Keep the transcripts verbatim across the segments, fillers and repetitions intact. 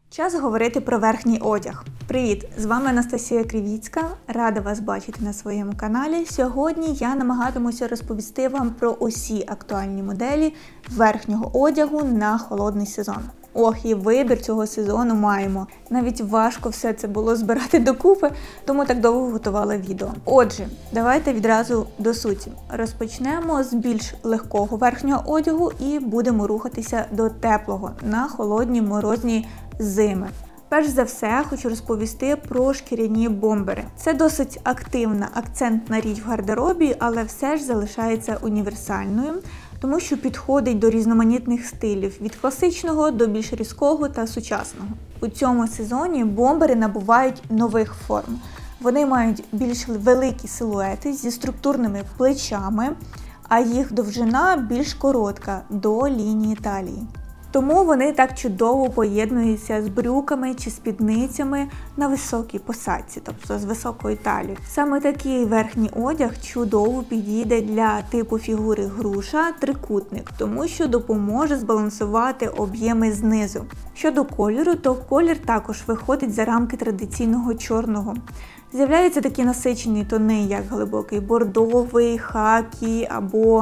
Час говорити про верхній одяг. Привіт! З вами Анастасія Кривіцька. Рада вас бачити на своєму каналі. Сьогодні я намагатимуся розповісти вам про усі актуальні моделі верхнього одягу на холодний сезон. Ох, і вибір цього сезону маємо. Навіть важко все це було збирати докупи, тому так довго готувала відео. Отже, давайте відразу до суті. Розпочнемо з більш легкого верхнього одягу і будемо рухатися до теплого на холодні морозні зими. Перш за все, хочу розповісти про шкіряні бомбери. Це досить активна, акцентна річ в гардеробі, але все ж залишається універсальною, тому що підходить до різноманітних стилів, від класичного до більш різкого та сучасного. У цьому сезоні бомбери набувають нових форм. Вони мають більш великі силуети зі структурними плечами, а їх довжина більш коротка, до лінії талії. Тому вони так чудово поєднуються з брюками чи спідницями на високій посадці, тобто з високою талією. Саме такий верхній одяг чудово підійде для типу фігури груша трикутник, тому що допоможе збалансувати об'єми знизу. Щодо кольору, то колір також виходить за рамки традиційного чорного. З'являються такі насичені тони, як глибокий бордовий, хакі або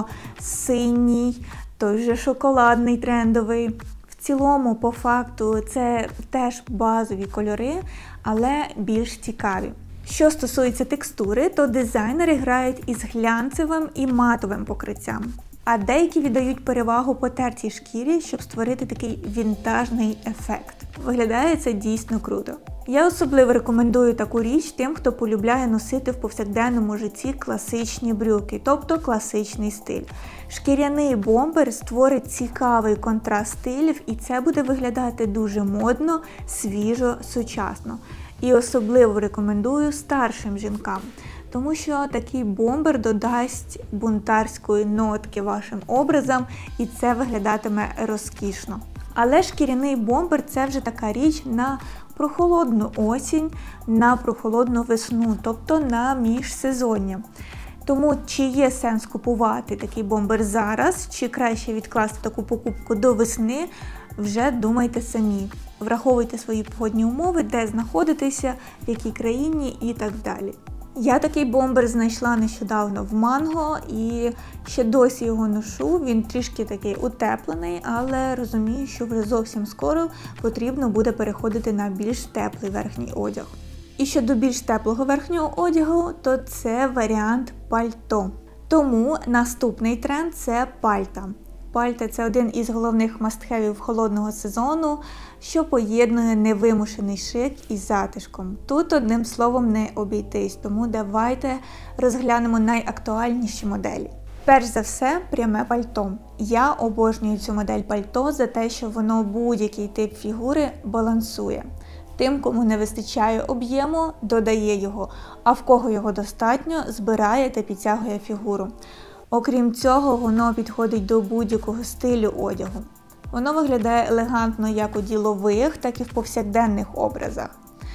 синій, той же шоколадний трендовий. В цілому, по факту, це теж базові кольори, але більш цікаві. Що стосується текстури, то дизайнери грають із глянцевим і матовим покриттям. А деякі віддають перевагу потертій шкірі, щоб створити такий вінтажний ефект. Виглядає це дійсно круто. Я особливо рекомендую таку річ тим, хто полюбляє носити в повсякденному житті класичні брюки, тобто класичний стиль. Шкіряний бомбер створить цікавий контраст стилів, і це буде виглядати дуже модно, свіжо, сучасно. І особливо рекомендую старшим жінкам, тому що такий бомбер додасть бунтарської нотки вашим образам, і це виглядатиме розкішно. Але шкіряний бомбер – це вже така річ на прохолодну осінь, на прохолодну весну, тобто на міжсезоння. Тому чи є сенс купувати такий бомбер зараз, чи краще відкласти таку покупку до весни, вже думайте самі. Враховуйте свої погодні умови, де знаходитеся, в якій країні і так далі. Я такий бомбер знайшла нещодавно в Манго і ще досі його ношу. Він трішки такий утеплений, але розумію, що вже зовсім скоро потрібно буде переходити на більш теплий верхній одяг. І щодо більш теплого верхнього одягу, то це варіант пальто. Тому наступний тренд – це пальта. Пальта – це один із головних мастхевів холодного сезону, що поєднує невимушений шик із затишком. Тут одним словом не обійтись, тому давайте розглянемо найактуальніші моделі. Перш за все, пряме пальто. Я обожнюю цю модель пальто за те, що воно будь-який тип фігури балансує. Тим, кому не вистачає об'єму, додає його, а в кого його достатньо, збирає та підтягує фігуру. Окрім цього, воно підходить до будь-якого стилю одягу. Воно виглядає елегантно як у ділових, так і в повсякденних образах.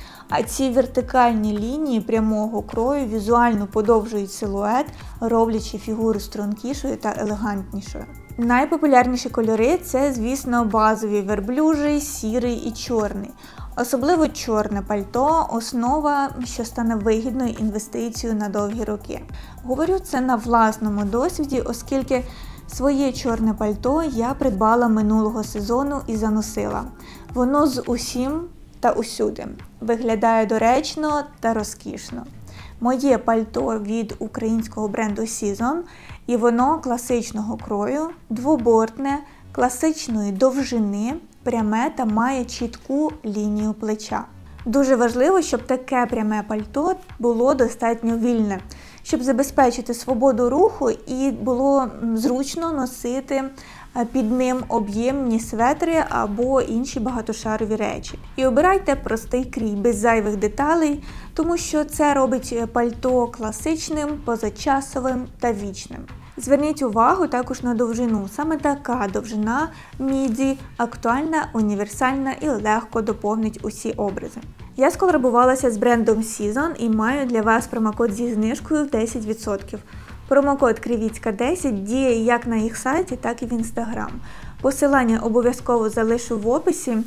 А ці вертикальні лінії прямого крою візуально подовжують силует, роблячи фігуру стрункішою та елегантнішою. Найпопулярніші кольори – це, звісно, базові верблюжий, сірий і чорний. Особливо чорне пальто – основа, що стане вигідною інвестицією на довгі роки. Говорю це на власному досвіді, оскільки своє чорне пальто я придбала минулого сезону і заносила. Воно з усім та усюди. Виглядає доречно та розкішно. Моє пальто від українського бренду Season, і воно класичного крою, двобортне, класичної довжини, пряме та має чітку лінію плеча. Дуже важливо, щоб таке пряме пальто було достатньо вільне, щоб забезпечити свободу руху і було зручно носити під ним об'ємні светри або інші багатошарові речі. І обирайте простий крій, без зайвих деталей, тому що це робить пальто класичним, позачасовим та вічним. Зверніть увагу також на довжину. Саме така довжина міді актуальна, універсальна і легко доповнить усі образи. Я сколаборувалася з брендом Season і маю для вас промокод зі знижкою в десять відсотків. Промокод Кривіцька десять діє як на їх сайті, так і в Instagram. Посилання обов'язково залишу в описі.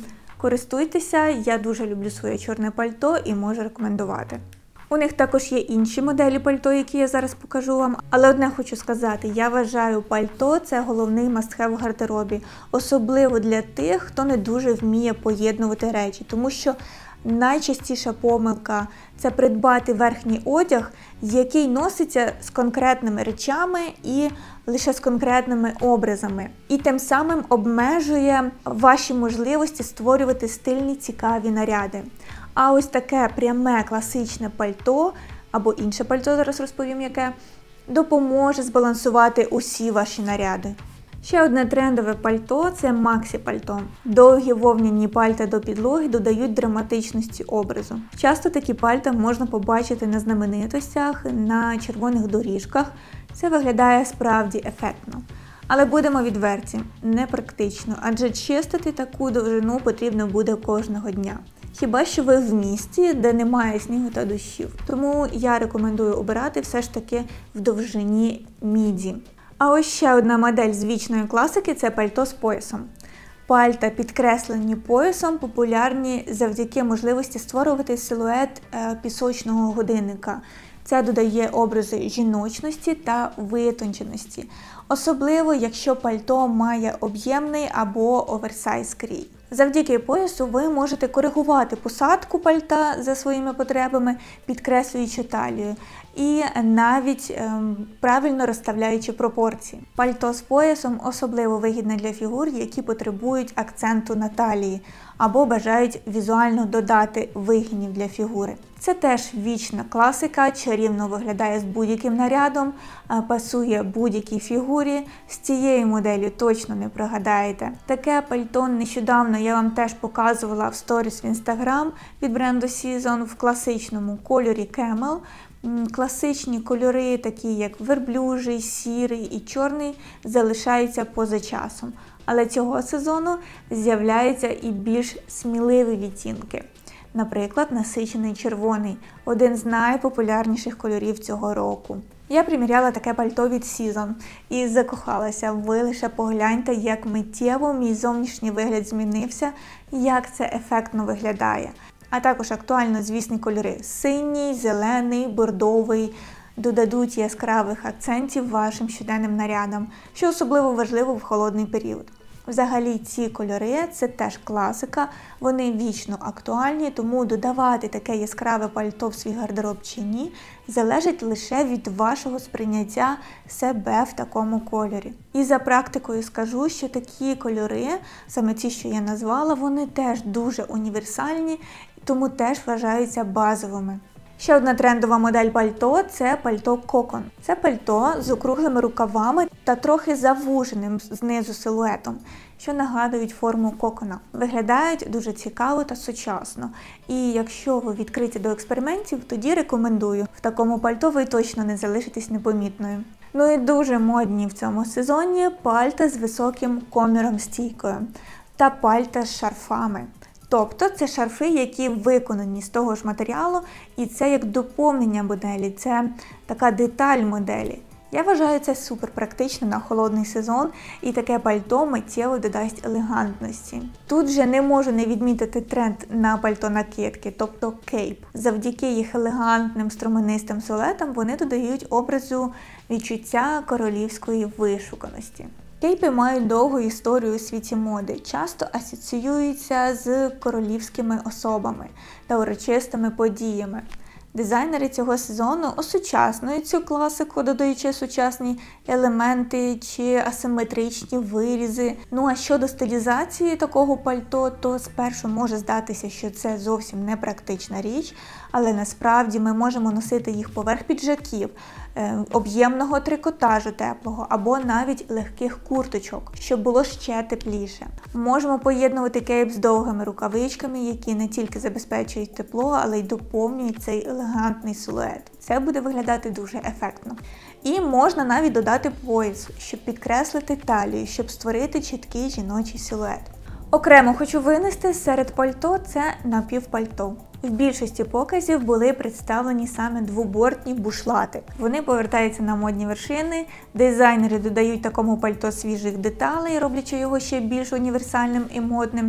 Користуйтеся, я дуже люблю своє чорне пальто і можу рекомендувати. У них також є інші моделі пальто, які я зараз покажу вам. Але одне хочу сказати, я вважаю, пальто – це головний must-have в гардеробі. Особливо для тих, хто не дуже вміє поєднувати речі. Тому що найчастіша помилка – це придбати верхній одяг, який носиться з конкретними речами і лише з конкретними образами. І тим самим обмежує ваші можливості створювати стильні, цікаві наряди. А ось таке пряме класичне пальто, або інше пальто, зараз розповім яке, допоможе збалансувати усі ваші наряди. Ще одне трендове пальто – це максі-пальто. Довгі вовняні пальта до підлоги додають драматичності образу. Часто такі пальта можна побачити на знаменитостях, на червоних доріжках. Це виглядає справді ефектно. Але будемо відверті, непрактично, адже чистити таку довжину потрібно буде кожного дня. Хіба що ви в місті, де немає снігу та дощів. Тому я рекомендую обирати все ж таки в довжині міді. А ось ще одна модель з вічної класики – це пальто з поясом. Пальта, підкреслені поясом, популярні завдяки можливості створювати силует пісочного годинника. Це додає образи жіночності та витонченості. Особливо, якщо пальто має об'ємний або оверсайз крій. Завдяки поясу ви можете коригувати посадку пальта за своїми потребами, підкреслюючи талію і навіть ем, правильно розставляючи пропорції. Пальто з поясом особливо вигідне для фігур, які потребують акценту на талії або бажають візуально додати вигинів для фігури. Це теж вічна класика, чарівно виглядає з будь-яким нарядом, пасує будь-якій фігурі. З цією моделлю точно не прогадаєте. Таке пальто нещодавно я вам теж показувала в сторіс в інстаграм від бренду Season в класичному кольорі Camel. Класичні кольори, такі як верблюжий, сірий і чорний, залишаються поза часом. Але цього сезону з'являються і більш сміливі відтінки. Наприклад, насичений червоний – один з найпопулярніших кольорів цього року. Я приміряла таке пальто від Season і закохалася. Ви лише погляньте, як миттєво мій зовнішній вигляд змінився, як це ефектно виглядає. А також актуально звісні кольори – синій, зелений, бордовий – додадуть яскравих акцентів вашим щоденним нарядам, що особливо важливо в холодний період. Взагалі ці кольори – це теж класика, вони вічно актуальні, тому додавати таке яскраве пальто в свій гардероб чи ні, залежить лише від вашого сприйняття себе в такому кольорі. І за практикою скажу, що такі кольори, саме ті, що я назвала, вони теж дуже універсальні, тому теж вважаються базовими. Ще одна трендова модель пальто – це пальто Кокон. Це пальто з округлими рукавами та трохи завуженим знизу силуетом, що нагадують форму кокона. Виглядають дуже цікаво та сучасно. І якщо ви відкриті до експериментів, тоді рекомендую. В такому пальто ви точно не залишитесь непомітною. Ну і дуже модні в цьому сезоні пальта з високим коміром-стійкою та пальта з шарфами. Тобто це шарфи, які виконані з того ж матеріалу, і це як доповнення моделі, це така деталь моделі. Я вважаю це супер практично на холодний сезон, і таке пальто миттєво додасть елегантності. Тут же не можу не відмітити тренд на пальто-накидки, тобто кейп. Завдяки їх елегантним струменистим силуетам вони додають образу відчуття королівської вишуканості. Кейпи мають довгу історію у світі моди, часто асоціюються з королівськими особами та урочистими подіями. Дизайнери цього сезону осучаснюють цю класику, додаючи сучасні елементи чи асиметричні вирізи. Ну а щодо стилізації такого пальто, то спершу може здатися, що це зовсім не практична річ, але насправді ми можемо носити їх поверх піджаків, об'ємного трикотажу теплого або навіть легких курточок, щоб було ще тепліше. Можемо поєднувати кейп з довгими рукавичками, які не тільки забезпечують тепло, але й доповнюють цей елегантний силует. Це буде виглядати дуже ефектно. І можна навіть додати пояс, щоб підкреслити талію, щоб створити чіткий жіночий силует. Окремо хочу винести серед пальто – це напівпальто. В більшості показів були представлені саме двобортні бушлати. Вони повертаються на модні вершини, дизайнери додають такому пальто свіжих деталей, роблячи його ще більш універсальним і модним.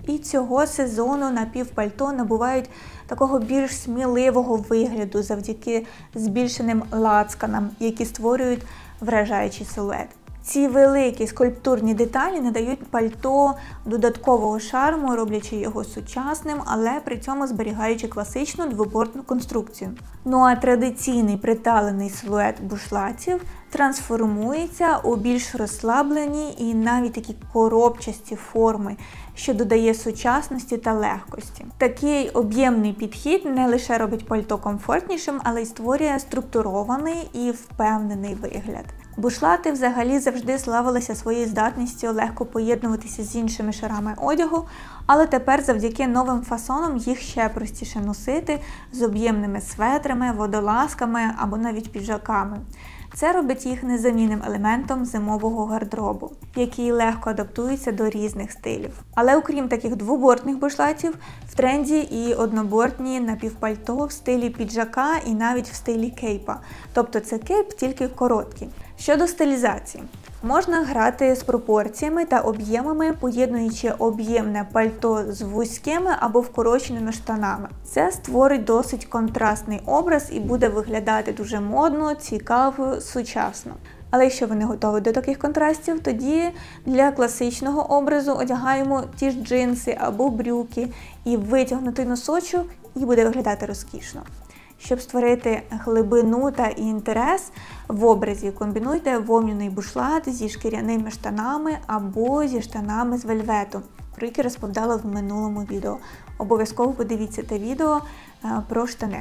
І цього сезону напівпальто набувають такого більш сміливого вигляду завдяки збільшеним лацканам, які створюють вражаючий силует. Ці великі скульптурні деталі надають пальто додаткового шарму, роблячи його сучасним, але при цьому зберігаючи класичну двобортну конструкцію. Ну а традиційний приталений силует бушлатів трансформується у більш розслаблені і навіть такі коробчасті форми, що додає сучасності та легкості. Такий об'ємний підхід не лише робить пальто комфортнішим, але й створює структурований і впевнений вигляд. Бушлати взагалі завжди славилися своєю здатністю легко поєднуватися з іншими шарами одягу, але тепер завдяки новим фасонам їх ще простіше носити з об'ємними светрами, водолазками або навіть піджаками. Це робить їх незамінним елементом зимового гардеробу, який легко адаптується до різних стилів. Але окрім таких двобортних бушлатів, в тренді і однобортні напівпальто в стилі піджака і навіть в стилі кейпа. Тобто це кейп, тільки короткий. Щодо стилізації. Можна грати з пропорціями та об'ємами, поєднуючи об'ємне пальто з вузькими або вкороченими штанами. Це створить досить контрастний образ і буде виглядати дуже модно, цікаво, сучасно. Але якщо ви не готові до таких контрастів, тоді для класичного образу одягаємо ті ж джинси або брюки і витягнутий носочок, і буде виглядати розкішно. Щоб створити глибину та інтерес в образі, комбінуйте вовняний бушлат зі шкіряними штанами або зі штанами з вельвету, про які розповідала в минулому відео. Обов'язково подивіться те відео про штани.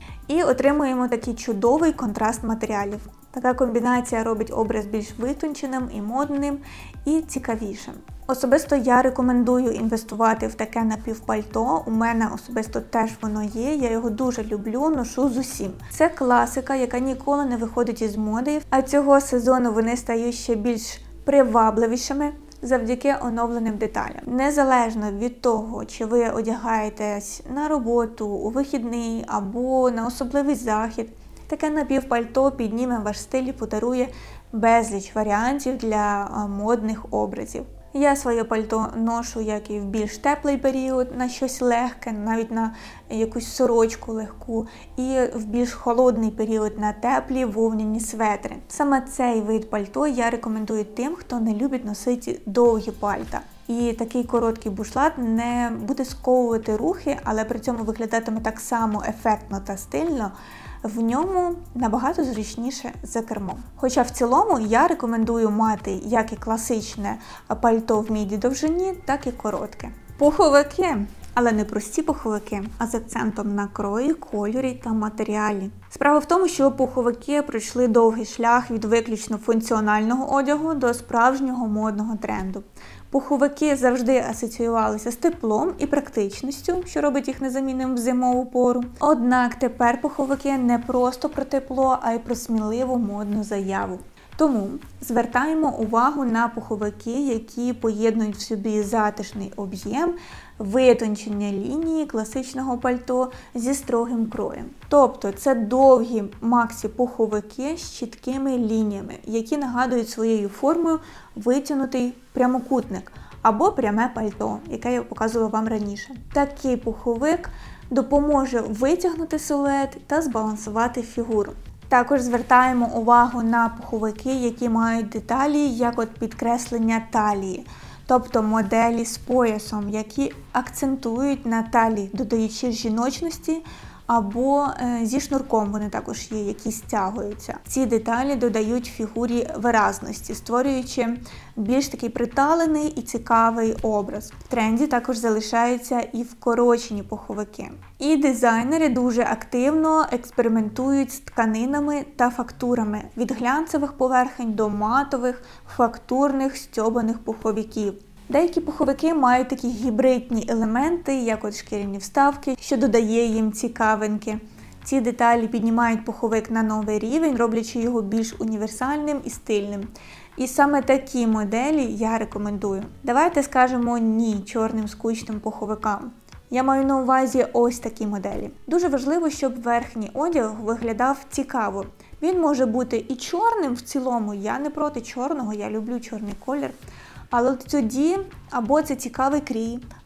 І отримуємо такий чудовий контраст матеріалів. Така комбінація робить образ більш витонченим і модним, і цікавішим. Особисто я рекомендую інвестувати в таке напівпальто, у мене особисто теж воно є, я його дуже люблю, ношу з усім. Це класика, яка ніколи не виходить із моди, а цього сезону вони стають ще більш привабливішими завдяки оновленим деталям. Незалежно від того, чи ви одягаєтесь на роботу, у вихідний або на особливий захід, таке напівпальто підніме ваш стиль і подарує безліч варіантів для модних образів. Я своє пальто ношу як і в більш теплий період, на щось легке, навіть на якусь сорочку легку, і в більш холодний період на теплі вовняні светри. Саме цей вид пальто я рекомендую тим, хто не любить носити довгі пальта. І такий короткий бушлат не буде сковувати рухи, але при цьому виглядатиме так само ефектно та стильно. В ньому набагато зручніше за кермом. Хоча в цілому я рекомендую мати як і класичне пальто в міді довжині, так і коротке. Пуховики. Але не прості пуховики, а з акцентом на крої, кольорі та матеріалі. Справа в тому, що пуховики пройшли довгий шлях від виключно функціонального одягу до справжнього модного тренду. Пуховики завжди асоціювалися з теплом і практичністю, що робить їх незамінним в зимову пору. Однак тепер пуховики не просто про тепло, а й про сміливу модну заяву. Тому звертаємо увагу на пуховики, які поєднують в собі затишний об'єм, витончення лінії класичного пальто зі строгим кроєм. Тобто це довгі максі-пуховики з чіткими лініями, які нагадують своєю формою витягнутий прямокутник або пряме пальто, яке я показувала вам раніше. Такий пуховик допоможе витягнути силует та збалансувати фігуру. Також звертаємо увагу на пуховики, які мають деталі, як от підкреслення талії, тобто моделі з поясом, які акцентують на талії, додаючи жіночності, або е, зі шнурком вони також є, які стягуються. Ці деталі додають фігурі виразності, створюючи більш такий приталений і цікавий образ. В тренді також залишаються і вкорочені пуховики. І дизайнери дуже активно експериментують з тканинами та фактурами, від глянцевих поверхень до матових, фактурних, стьобаних пуховиків. Деякі пуховики мають такі гібридні елементи, як от шкіряні вставки, що додає їм цікавинки. Ці деталі піднімають пуховик на новий рівень, роблячи його більш універсальним і стильним. І саме такі моделі я рекомендую. Давайте скажемо ні чорним скучним пуховикам. Я маю на увазі ось такі моделі. Дуже важливо, щоб верхній одяг виглядав цікаво. Він може бути і чорним в цілому, я не проти чорного, я люблю чорний колір. Але тоді або це цікавий крій,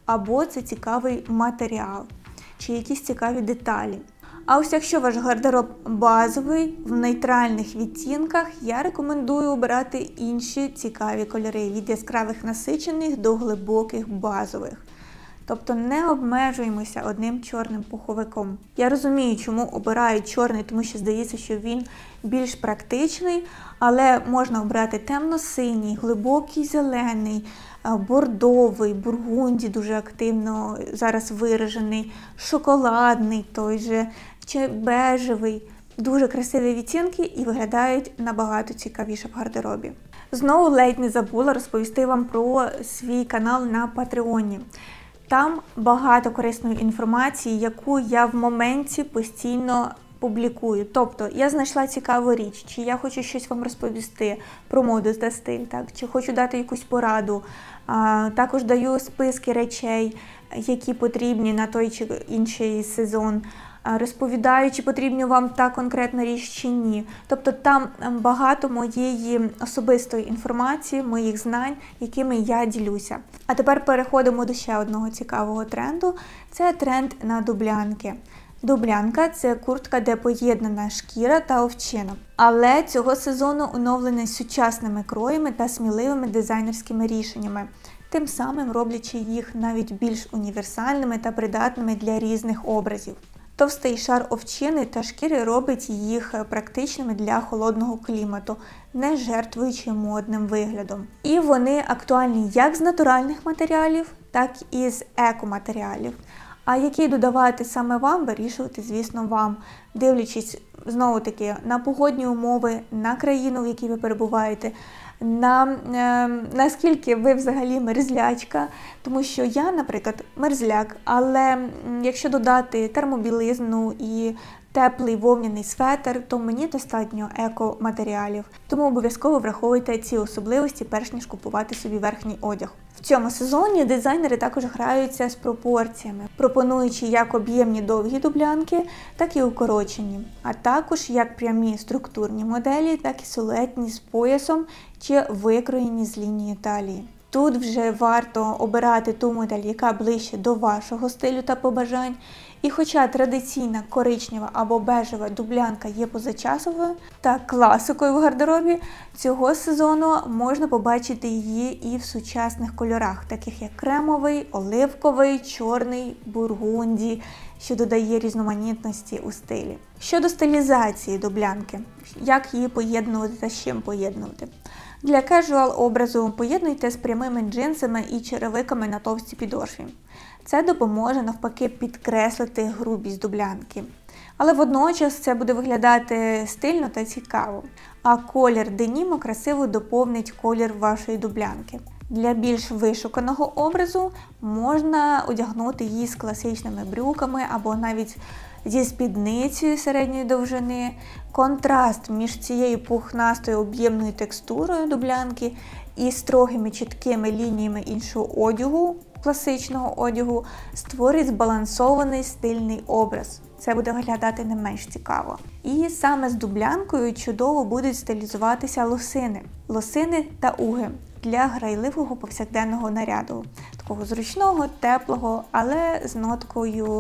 або це цікавий матеріал, чи якісь цікаві деталі. А ось якщо ваш гардероб базовий, в нейтральних відтінках, я рекомендую обирати інші цікаві кольори, від яскравих насичених до глибоких базових. Тобто не обмежуємося одним чорним пуховиком. Я розумію, чому обирають чорний, тому що здається, що він більш практичний, але можна обрати темно-синій, глибокий зелений, бордовий, бургунді дуже активно зараз виражений, шоколадний той же, чи бежевий. Дуже красиві відтінки і виглядають набагато цікавіше в гардеробі. Знову ледь не забула розповісти вам про свій канал на Патреоні. Там багато корисної інформації, яку я в моменті постійно публікую. Тобто, я знайшла цікаву річ, чи я хочу щось вам розповісти про моду та стиль, так, чи хочу дати якусь пораду. А, також даю списки речей, які потрібні на той чи інший сезон. Розповідаю, чи потрібна вам та конкретна річ чи ні. Тобто там багато моєї особистої інформації, моїх знань, якими я ділюся. А тепер переходимо до ще одного цікавого тренду. Це тренд на дублянки. Дублянка – це куртка, де поєднана шкіра та овчина. Але цього сезону оновлена сучасними кроями та сміливими дизайнерськими рішеннями, тим самим роблячи їх навіть більш універсальними та придатними для різних образів. Товстий шар овчини та шкіри робить їх практичними для холодного клімату, не жертвуючи модним виглядом. І вони актуальні як з натуральних матеріалів, так і з екоматеріалів. А які додавати саме вам, вирішувати, звісно, вам, дивлячись, знову-таки, на погодні умови, на країну, в якій ви перебуваєте, на е, наскільки ви взагалі мерзлячка, тому що я, наприклад, мерзляк, але якщо додати термобілизну і теплий вовняний светр, то мені достатньо екоматеріалів. Тому обов'язково враховуйте ці особливості, перш ніж купувати собі верхній одяг. В цьому сезоні дизайнери також граються з пропорціями, пропонуючи як об'ємні довгі дублянки, так і укорочені, а також як прямі структурні моделі, так і силуетні з поясом чи викроєні з лінії талії. Тут вже варто обирати ту модель, яка ближче до вашого стилю та побажань. І хоча традиційна коричнева або бежева дублянка є позачасовою та класикою в гардеробі, цього сезону можна побачити її і в сучасних кольорах, таких як кремовий, оливковий, чорний, бургунді, що додає різноманітності у стилі. Щодо стилізації дублянки, як її поєднувати та з чим поєднувати. Для кежуал образу поєднуйте з прямими джинсами і черевиками на товстій підошві. Це допоможе навпаки підкреслити грубість дублянки. Але водночас це буде виглядати стильно та цікаво. А колір деніму красиво доповнить колір вашої дублянки. Для більш вишуканого образу можна одягнути її з класичними брюками або навіть зі спідницею середньої довжини. Контраст між цією пухнастою об'ємною текстурою дублянки і строгими чіткими лініями іншого одягу, класичного одягу, створить збалансований стильний образ. Це буде виглядати не менш цікаво. І саме з дублянкою чудово будуть стилізуватися лосини. Лосини та уги для грайливого повсякденного наряду. Такого зручного, теплого, але з ноткою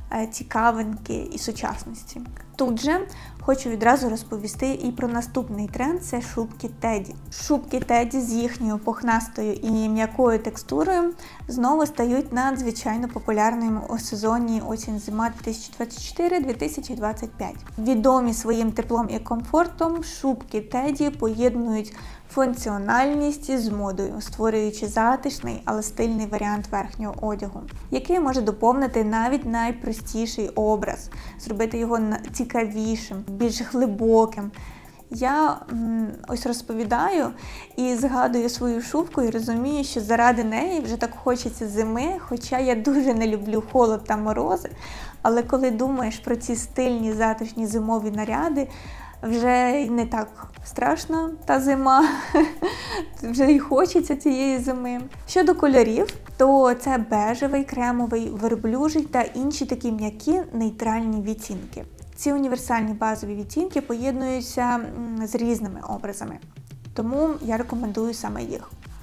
цікавинки і сучасності. Тут же хочу відразу розповісти і про наступний тренд – це шубки Теді. Шубки Теді з їхньою пухнастою і м'якою текстурою знову стають надзвичайно популярними у сезоні осінь-зима дві тисячі двадцять чотири - дві тисячі двадцять п'ять. Відомі своїм теплом і комфортом, шубки Теді поєднують функціональність з модою, створюючи затишний, але стильний варіант верхнього одягу, який може доповнити навіть найпростіший образ, зробити його цікавішим, більш глибоким. Я м, ось розповідаю і згадую свою шубку і розумію, що заради неї вже так хочеться зими, хоча я дуже не люблю холод та морози, але коли думаєш про ці стильні, затишні зимові наряди, вже не так страшна та зима, вже й хочеться цієї зими. Щодо кольорів, то це бежевий, кремовий, верблюжий та інші такі м'які нейтральні відтінки. Ці універсальні базові відтінки поєднуються з різними образами, тому я рекомендую саме їх. В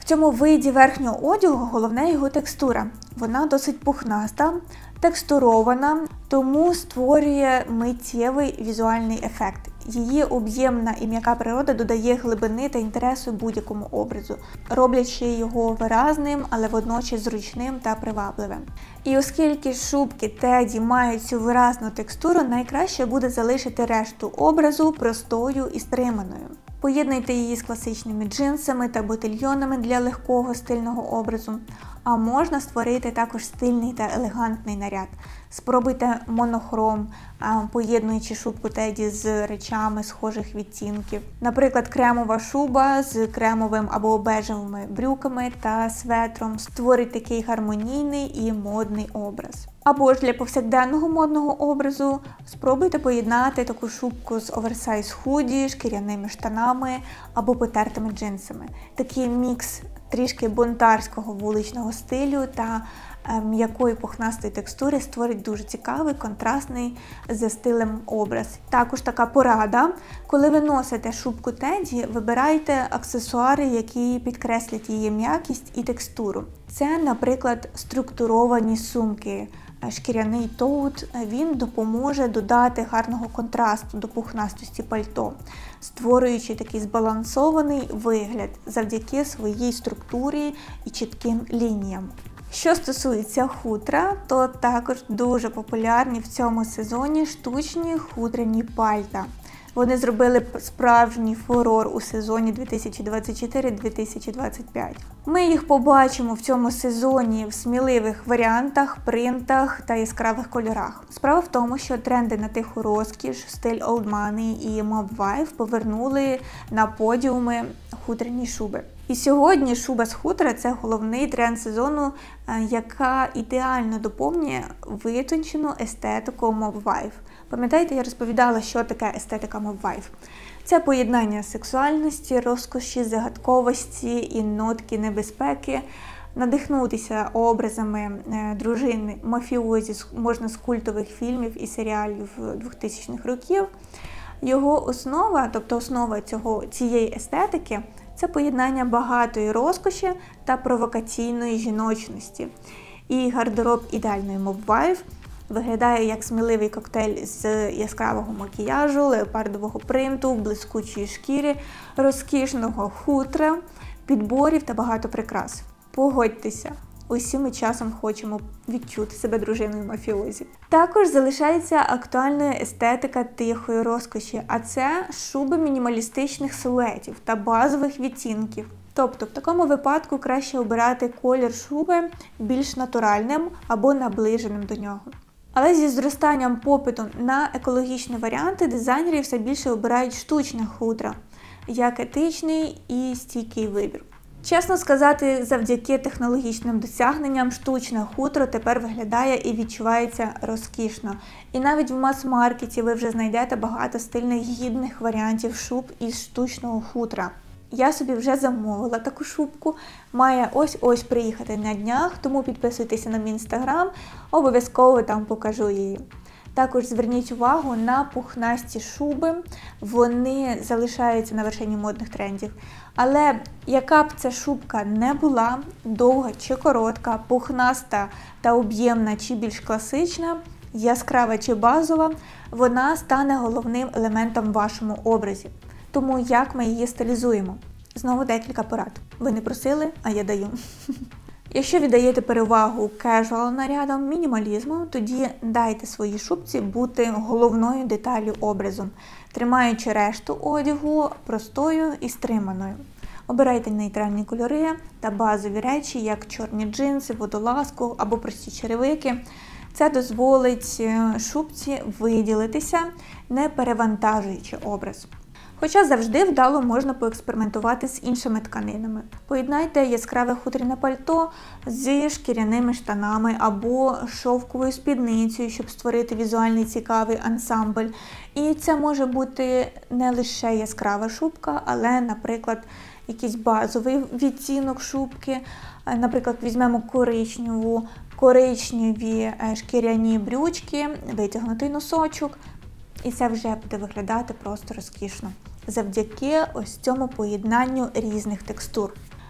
В цьому виді верхнього одягу головне його текстура. Вона досить пухнаста, текстурована, тому створює миттєвий візуальний ефект. Її об'ємна і м'яка природа додає глибини та інтересу будь-якому образу, роблячи його виразним, але водночас зручним та привабливим. І оскільки шубки Теді мають цю виразну текстуру, найкраще буде залишити решту образу простою і стриманою. Поєднуйте її з класичними джинсами та ботильйонами для легкого стильного образу. А можна створити також стильний та елегантний наряд. Спробуйте монохром, поєднуючи шубку Теді з речами схожих відтінків. Наприклад, кремова шуба з кремовим або бежевими брюками та светром створить такий гармонійний і модний образ. Або ж для повсякденного модного образу спробуйте поєднати таку шубку з оверсайз худі, шкіряними штанами або потертими джинсами. Такий мікс трішки бунтарського вуличного стилю та м'якої пухнастої текстури створить дуже цікавий, контрастний за стилем образ. Також така порада, коли ви носите шубку Теді, вибирайте аксесуари, які підкреслять її м'якість і текстуру. Це, наприклад, структуровані сумки. Шкіряний тоут, він допоможе додати гарного контрасту до пухнастості пальто, створюючи такий збалансований вигляд завдяки своїй структурі і чітким лініям. Що стосується хутра, то також дуже популярні в цьому сезоні штучні хутряні пальта. Вони зробили справжній фурор у сезоні дві тисячі двадцять чотири - дві тисячі двадцять п'ять. Ми їх побачимо в цьому сезоні в сміливих варіантах, принтах та яскравих кольорах. Справа в тому, що тренди на тиху розкіш, стиль Old Money і Mob Wife повернули на подіуми хутряні шуби. І сьогодні шуба з хутра – це головний тренд сезону, яка ідеально доповнює витончену естетику Mob Wife. Пам'ятаєте, я розповідала, що таке естетика Mob Wife? Це поєднання сексуальності, розкоші, загадковості і нотки небезпеки. Надихнутися образами дружини мафіозі можна з культових фільмів і серіалів двохтисячних років. Його основа, тобто основа цього, цієї естетики – це поєднання багатої розкоші та провокаційної жіночності. І гардероб ідеальної Mob Wife виглядає як сміливий коктейль з яскравого макіяжу, леопардового принту, блискучої шкіри, розкішного хутра, підборів та багато прикрас. Погодьтеся, усі ми часом хочемо відчути себе дружиною мафіозі. Також залишається актуальною естетика тихої розкоші, а це шуби мінімалістичних силуетів та базових відтінків. Тобто в такому випадку краще обирати колір шуби більш натуральним або наближеним до нього. Але зі зростанням попиту на екологічні варіанти дизайнери все більше обирають штучне хутро, як етичний і стійкий вибір. Чесно сказати, завдяки технологічним досягненням штучне хутро тепер виглядає і відчувається розкішно. І навіть в мас-маркеті ви вже знайдете багато стильних гідних варіантів шуб із штучного хутра. Я собі вже замовила таку шубку, має ось-ось приїхати на днях, тому підписуйтеся на мій інстаграм, обов'язково там покажу її. Також зверніть увагу на пухнасті шуби, вони залишаються на вершині модних трендів. Але яка б ця шубка не була, довга чи коротка, пухнаста та об'ємна чи більш класична, яскрава чи базова, вона стане головним елементом в вашому образі. Тому як ми її стилізуємо? Знову декілька порад. Ви не просили, а я даю. Якщо віддаєте перевагу кежуал нарядам, мінімалізму, тоді дайте своїй шубці бути головною деталлю образу, тримаючи решту одягу простою і стриманою. Обирайте нейтральні кольори та базові речі, як чорні джинси, водолазку або прості черевики. Це дозволить шубці виділитися, не перевантажуючи образ. Хоча завжди вдало можна поекспериментувати з іншими тканинами. Поєднайте яскраве хутряне пальто зі шкіряними штанами або шовковою спідницею, щоб створити візуальний цікавий ансамбль. І це може бути не лише яскрава шубка, але, наприклад, якийсь базовий відтінок шубки. Наприклад, візьмемо коричневу, коричневі шкіряні брючки, витягнутий носочок. І це вже буде виглядати просто розкішно, завдяки ось цьому поєднанню різних текстур.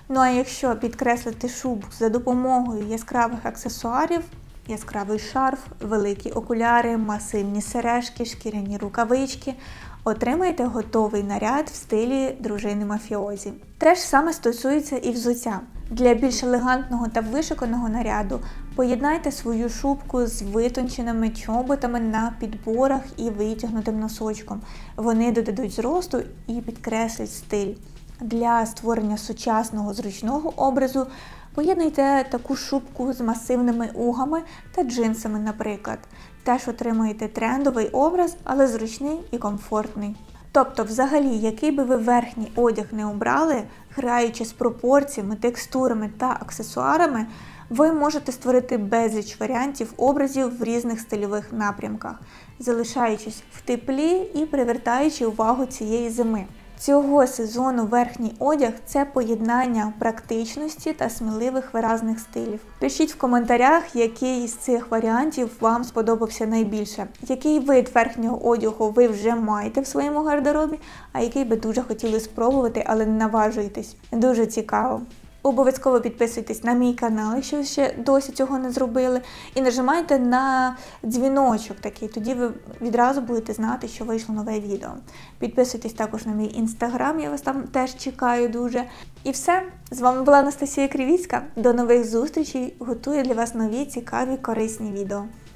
Ну а якщо підкреслити шубу за допомогою яскравих аксесуарів, яскравий шарф, великі окуляри, масивні сережки, шкіряні рукавички, отримаєте готовий наряд в стилі дружини мафіозі. Те ж саме стосується і взуття. Для більш елегантного та вишуканого наряду поєднайте свою шубку з витонченими чоботами на підборах і витягнутим носочком. Вони додадуть зросту і підкреслять стиль. Для створення сучасного зручного образу поєднуйте таку шубку з масивними угами та джинсами, наприклад. Теж отримаєте трендовий образ, але зручний і комфортний. Тобто, взагалі, який би ви верхній одяг не обрали, граючи з пропорціями, текстурами та аксесуарами, ви можете створити безліч варіантів образів в різних стильових напрямках, залишаючись в теплі і привертаючи увагу цієї зими. Цього сезону верхній одяг – це поєднання практичності та сміливих виразних стилів. Пишіть в коментарях, який з цих варіантів вам сподобався найбільше. Який вид верхнього одягу ви вже маєте в своєму гардеробі, а який би дуже хотіли спробувати, але не наважуєтесь. Дуже цікаво. Обов'язково підписуйтесь на мій канал, якщо ще досі цього не зробили, і нажимайте на дзвіночок такий, тоді ви відразу будете знати, що вийшло нове відео. Підписуйтесь також на мій інстаграм, я вас там теж чекаю дуже. І все, з вами була Анастасія Кривіцька, до нових зустрічей, готую для вас нові цікаві корисні відео.